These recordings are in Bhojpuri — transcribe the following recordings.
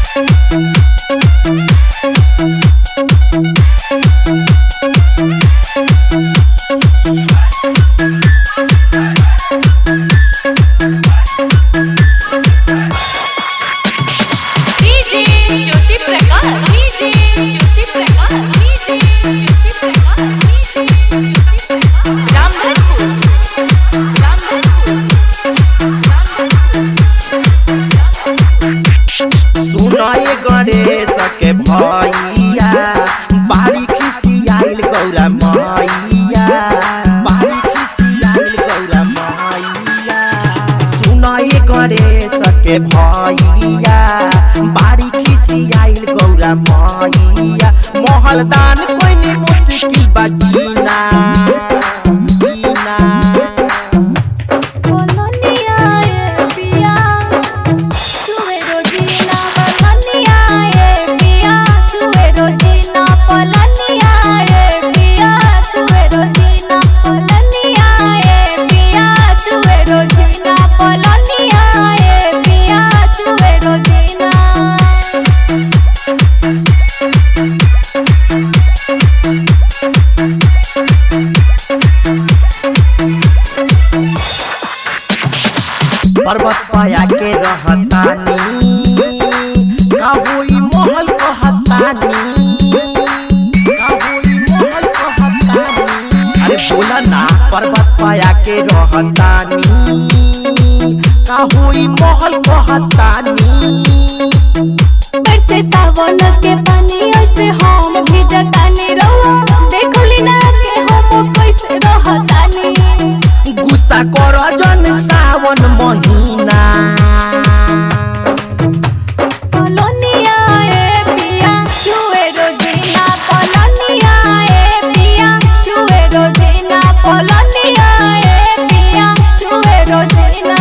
गणेश के भैया बारी खिसियाइल गौरा मैया, बारी खिसियाइल गौरा मैया। सुनाए गणेश के भैया बारी खिसियाइल गौरा मैया। महलदान कोई नहीं मुश्किल बजीना पर्वत पाया के रहतानी का होई महल कहतानी, का होई महल कहतानी। अरे बोला ना पर्वत पाया के रहतानी का होई महल कहतानी। बरसे सावन के पानी ऐसे हम भिजतानी रहुआ देखली ना के हम कैसे रहतानी। गुस्सा कर जन सावन महीना पलनिया ए पिया छुए रोजीना, पलनिया ए पिया छुए रोजीना, पलनिया ए पिया छुए रोजीना।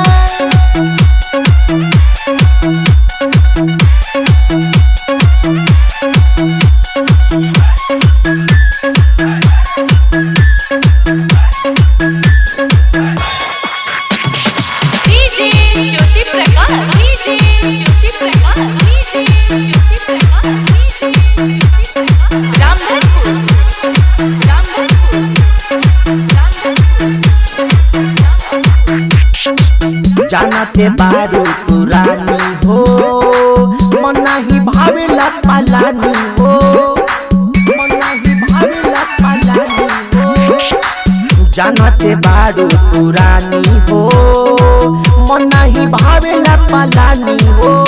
जानते बारू पुरानी हो मन नहीं भावेला पालानी हो, मन नहीं भावेला पालानी हो। जानते बारू पुरानी हो मन नहीं भावेला पालानी हो।